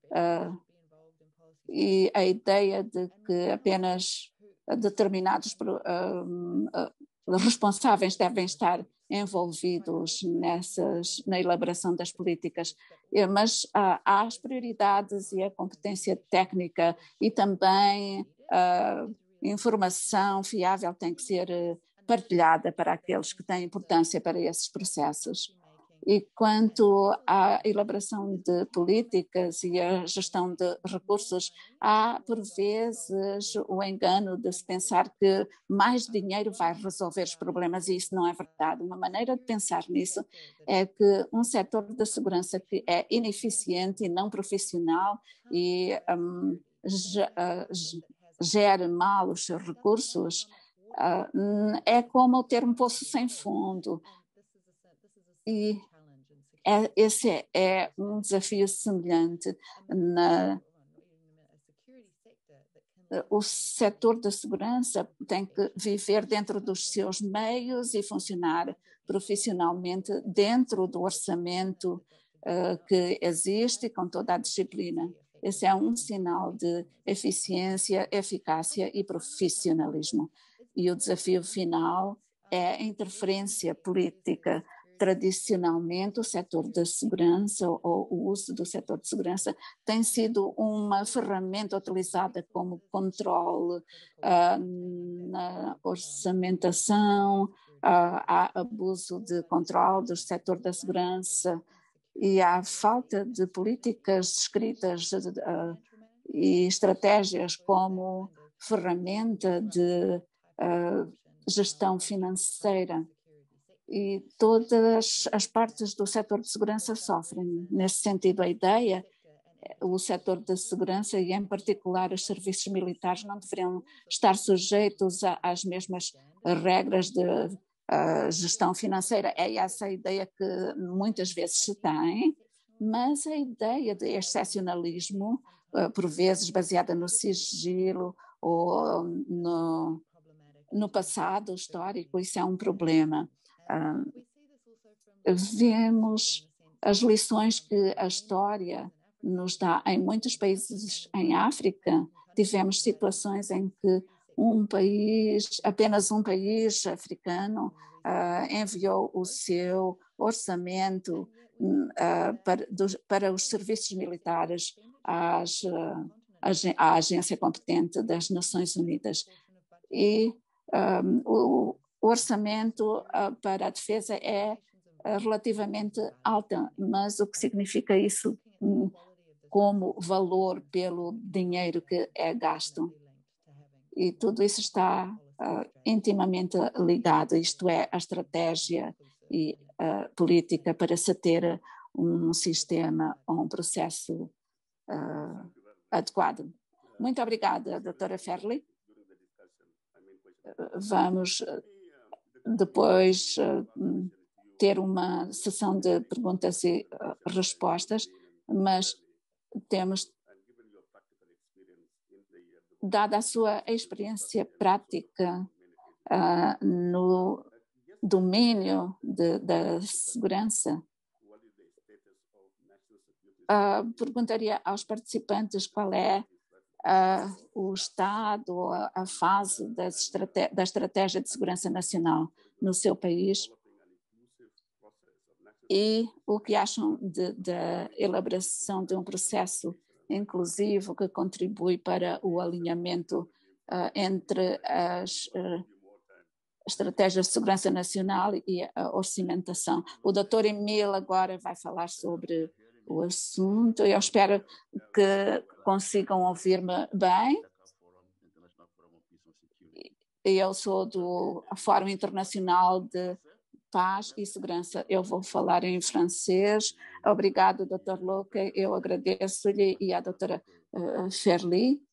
B: e a ideia de que apenas determinados responsáveis devem estar envolvidos na elaboração das políticas, mas há as prioridades e a competência técnica e também a informação fiável tem que ser partilhada para aqueles que têm importância para esses processos. E quanto à elaboração de políticas e a gestão de recursos, há, por vezes, o engano de se pensar que mais dinheiro vai resolver os problemas, e isso não é verdade. Uma maneira de pensar nisso é que um setor da segurança que é ineficiente e não profissional e gere mal os seus recursos, é como ter um poço sem fundo. E esse é um desafio semelhante o setor da segurança tem que viver dentro dos seus meios e funcionar profissionalmente dentro do orçamento que existe, com toda a disciplina. Esse é um sinal de eficiência, eficácia e profissionalismo. E o desafio final é a interferência política. Tradicionalmente, o setor da segurança ou o uso do setor de segurança tem sido uma ferramenta utilizada como controle na orçamentação, há abuso de controle do setor da segurança e há falta de políticas escritas e estratégias como ferramenta de gestão financeira. E todas as partes do setor de segurança sofrem. Nesse sentido, a ideia, o setor de segurança e, em particular, os serviços militares não deveriam estar sujeitos às mesmas regras de gestão financeira. É essa a ideia que muitas vezes se tem, mas a ideia de excepcionalismo, por vezes baseada no sigilo ou no passado histórico, isso é um problema. Vemos as lições que a história nos dá. Em muitos países em África, tivemos situações em que apenas um país africano enviou o seu orçamento para os serviços militares à agência competente das Nações Unidas. E o orçamento para a defesa é relativamente alta, mas o que significa isso como valor pelo dinheiro que é gasto? E tudo isso está intimamente ligado, isto é, a estratégia e a política para se ter um sistema ou um processo adequado. Muito obrigada, doutora Ferli. Vamos depois ter uma sessão de perguntas e respostas, mas temos, dada a sua experiência prática no domínio da segurança, perguntaria aos participantes qual é o estado, a fase da estratégia de segurança nacional no seu país e o que acham da elaboração de um processo inclusivo que contribui para o alinhamento entre as estratégias de segurança nacional e a orçamentação. O Dr. Emil agora vai falar sobre o assunto. Eu espero que consigam ouvir-me bem. Eu sou do Fórum Internacional de Paz e Segurança. Eu vou falar em francês. Obrigado, Dr. Luque. Eu agradeço-lhe e à doutora Ferli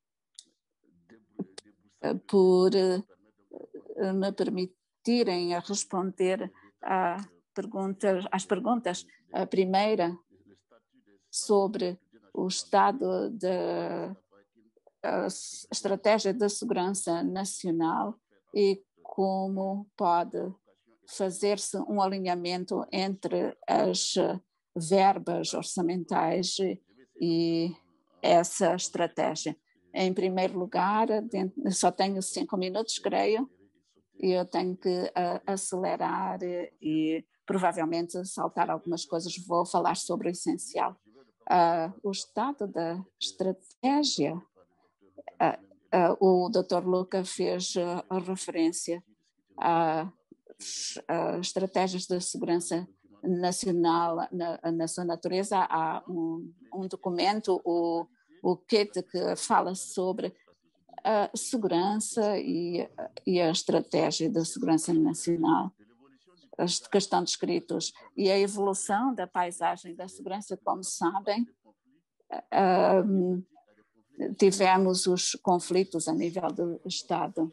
B: por me permitirem responder às perguntas. A primeira sobre o estado da estratégia de segurança nacional e como pode fazer-se um alinhamento entre as verbas orçamentais e essa estratégia. Em primeiro lugar, só tenho 5 minutos, creio, e eu tenho que acelerar e provavelmente saltar algumas coisas. Vou falar sobre o essencial. O estado da estratégia, o Dr. Luca fez a referência a estratégias de segurança nacional, na sua natureza, há um documento, o KIT, que fala sobre a segurança e a estratégia da segurança nacional, as que estão descritos, e a evolução da paisagem da segurança, como sabem. Tivemos os conflitos a nível do Estado.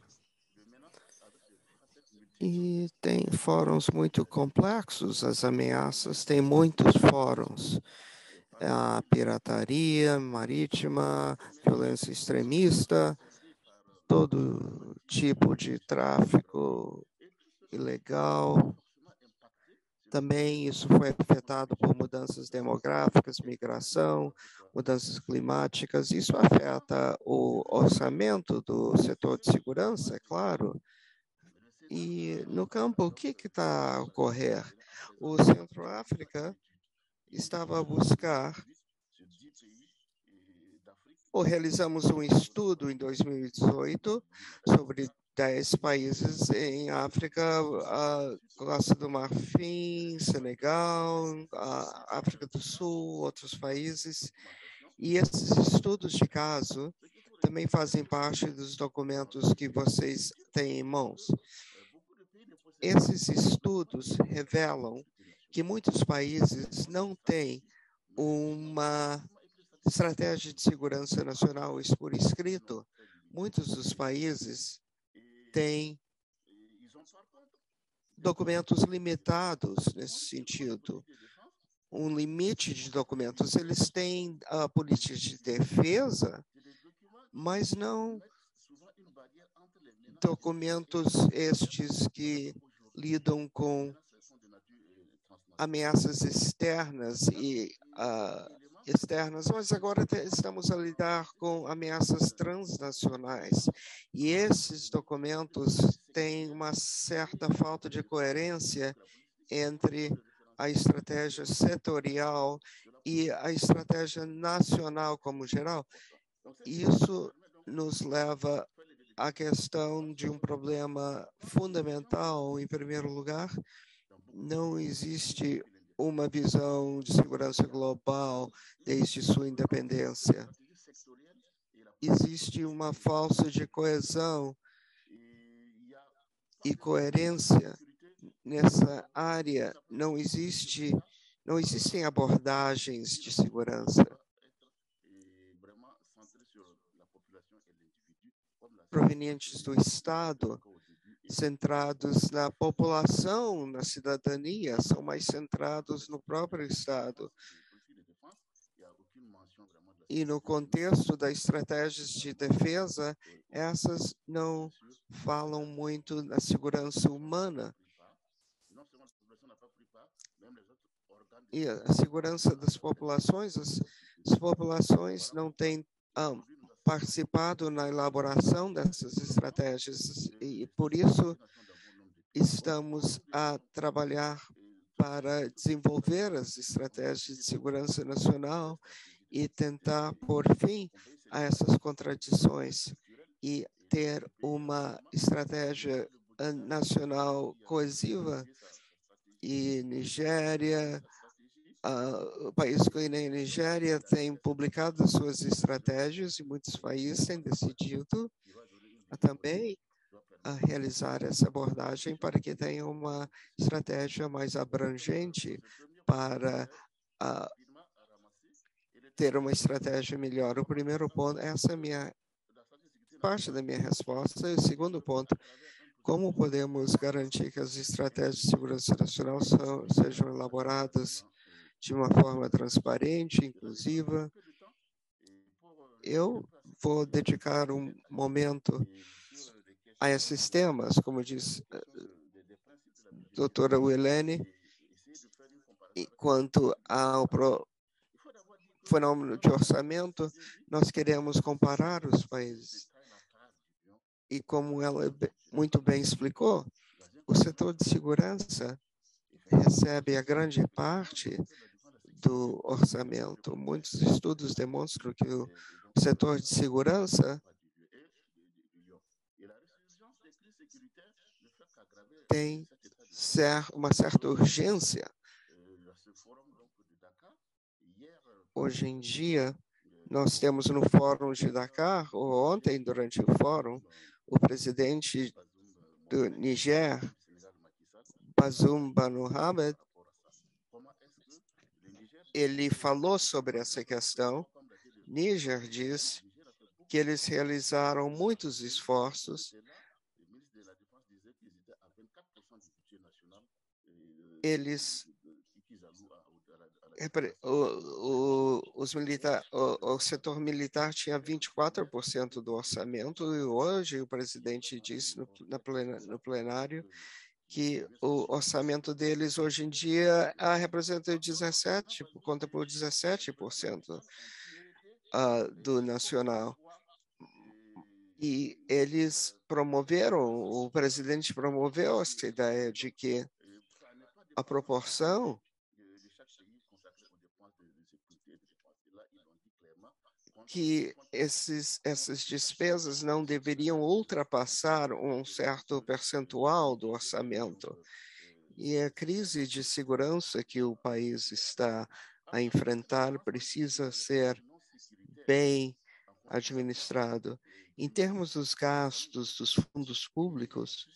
A: E tem fóruns muito complexos, as ameaças têm muitos fóruns. A pirataria marítima, violência extremista, todo tipo de tráfico ilegal. Também isso foi afetado por mudanças demográficas, migração, mudanças climáticas. Isso afeta o orçamento do setor de segurança, é claro. E no campo, o que está a ocorrer? O Centro-África estava a buscar, ou realizamos um estudo em 2018 sobre 10 países em África, a Costa do Marfim, Senegal, a África do Sul, outros países. E esses estudos de caso também fazem parte dos documentos que vocês têm em mãos. Esses estudos revelam que muitos países não têm uma estratégia de segurança nacional por escrito. Muitos dos países têm documentos limitados nesse sentido. Um limite de documentos. Eles têm a política de defesa, mas não documentos estes que lidam com ameaças externas externas, mas agora estamos a lidar com ameaças transnacionais. E esses documentos têm uma certa falta de coerência entre a estratégia setorial e a estratégia nacional como geral. Isso nos leva à questão de um problema fundamental. Em primeiro lugar, não existe uma visão de segurança global desde sua independência. Existe uma falta de coesão e coerência nessa área. Não existem abordagens de segurança provenientes do Estado, centrados na população, na cidadania, são mais centrados no próprio Estado. E no contexto das estratégias de defesa, essas não falam muito na segurança humana. E a segurança das populações, as populações não têm participado na elaboração dessas estratégias e, por isso, estamos a trabalhar para desenvolver as estratégias de segurança nacional e tentar pôr fim a essas contradições e ter uma estratégia nacional coesiva. E Nigéria, o país Guiné e Nigéria têm publicado suas estratégias e muitos países têm decidido também a realizar essa abordagem para que tenha uma estratégia mais abrangente para ter uma estratégia melhor. O primeiro ponto, essa é a parte da minha resposta. E o segundo ponto, como podemos garantir que as estratégias de segurança nacional sejam elaboradas de uma forma transparente, inclusiva? Eu vou dedicar um momento a esses temas, como diz a doutora Wilene, e quanto ao fenômeno de orçamento, nós queremos comparar os países. E como ela muito bem explicou, o setor de segurança recebe a grande parte do orçamento. Muitos estudos demonstram que o setor de segurança tem uma certa urgência. Hoje em dia, nós temos no Fórum de Dakar, ou ontem, durante o Fórum, o presidente do Niger, Bazoum Mohamed, ele falou sobre essa questão. Níger diz que eles realizaram muitos esforços. O setor militar tinha 24% do orçamento e hoje o presidente disse no plenário que o orçamento deles hoje em dia representa 17%, conta por 17% do nacional. E eles o presidente promoveu essa ideia de que a proporção que essas despesas não deveriam ultrapassar um certo percentual do orçamento. E a crise de segurança que o país está a enfrentar precisa ser bem administrado. Em termos dos gastos dos fundos públicos,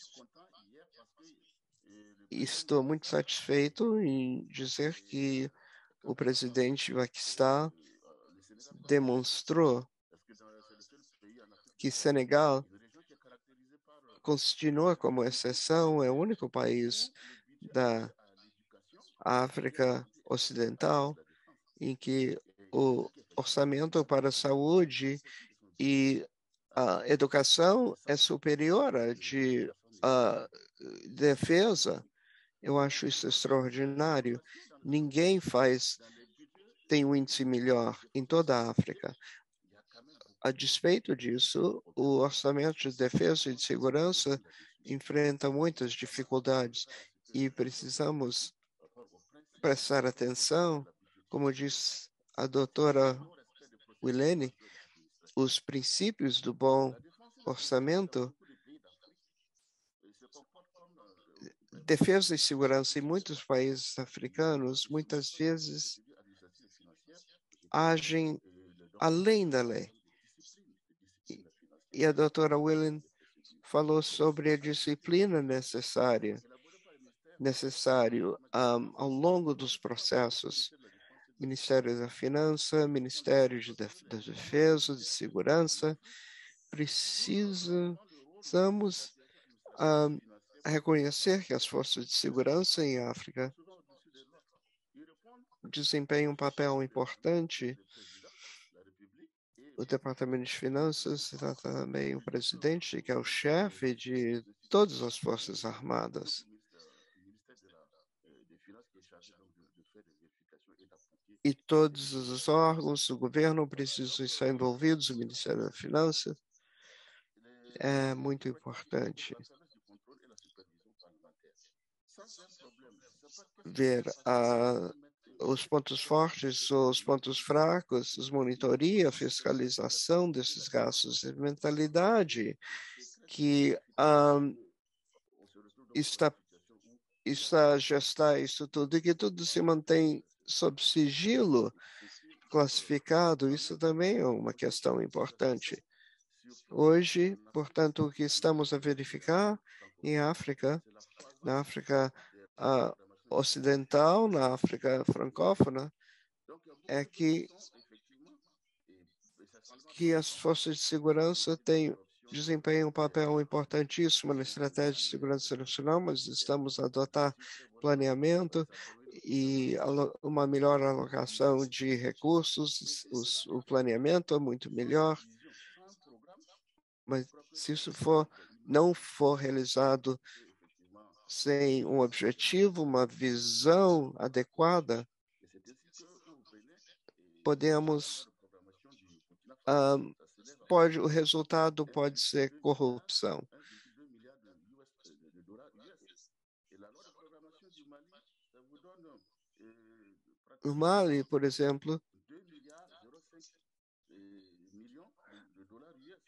A: estou muito satisfeito em dizer que o presidente Paquistão demonstrou que Senegal continua como exceção, é o único país da África Ocidental em que o orçamento para a saúde e a educação é superior à de defesa. Eu acho isso extraordinário. Ninguém tem um índice melhor em toda a África. A despeito disso, o orçamento de defesa e de segurança enfrenta muitas dificuldades e precisamos prestar atenção, como diz a doutora Wilene, os princípios do bom orçamento. Defesa e segurança em muitos países africanos muitas vezes agem além da lei. E a doutora Willen falou sobre a disciplina necessário ao longo dos processos. Ministério da Finança, Ministério da Defesa, de Segurança, precisamos reconhecer que as forças de segurança em África desempenham um papel importante. O Departamento de Finanças está também o presidente, que é o chefe de todas as Forças Armadas. E todos os órgãos do governo precisam estar envolvidos, o Ministério da Finança é muito importante. Ver os pontos fortes, os pontos fracos, as monitoria, fiscalização desses gastos e mentalidade que está gestar isso tudo e que tudo se mantém sob sigilo classificado, isso também é uma questão importante. Hoje, portanto, o que estamos a verificar em África, na África Ocidental, na África francófona, é que as forças de segurança desempenham um papel importantíssimo na estratégia de segurança nacional, mas estamos a adotar planeamento e uma melhor alocação de recursos, o planeamento é muito melhor, mas se isso não for realizado sem um objetivo, uma visão adequada, o resultado pode ser corrupção. No Mali, por exemplo,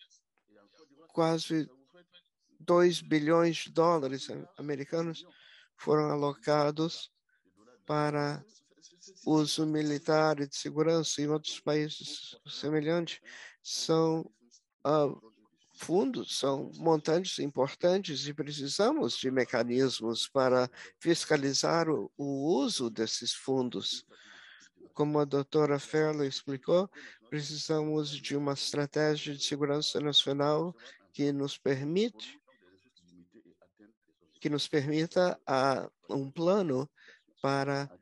A: quase 2 bilhões de dólares americanos foram alocados para uso militar e de segurança. Em outros países semelhantes, são fundos, são montantes importantes e precisamos de mecanismos para fiscalizar o uso desses fundos. Como a doutora Ferla explicou, precisamos de uma estratégia de segurança nacional que nos permita um plano para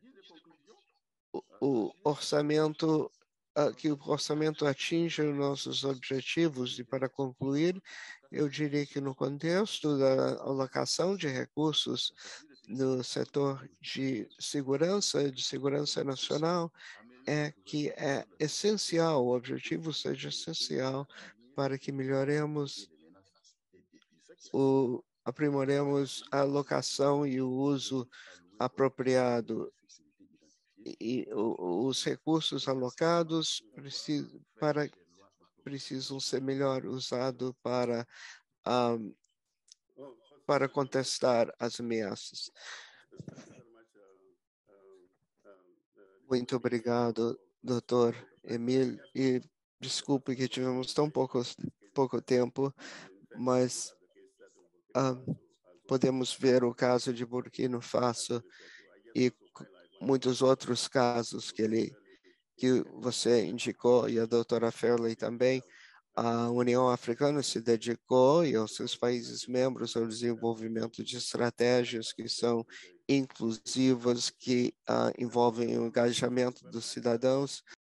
A: o orçamento, que o orçamento atinja os nossos objetivos. E para concluir, eu diria que no contexto da alocação de recursos no setor de segurança nacional, é que é essencial, o objetivo seja essencial para que aprimoremos a alocação e o uso apropriado. E os recursos alocados precisam ser melhor usados para contestar as ameaças. Muito obrigado, doutor Emílio, e desculpe que tivemos tão pouco tempo, mas podemos ver o caso de Burkina Faso e muitos outros casos que você indicou, e a doutora Fairley também. A União Africana se dedicou e aos seus países membros ao desenvolvimento de estratégias que são inclusivas, que envolvem o engajamento dos cidadãos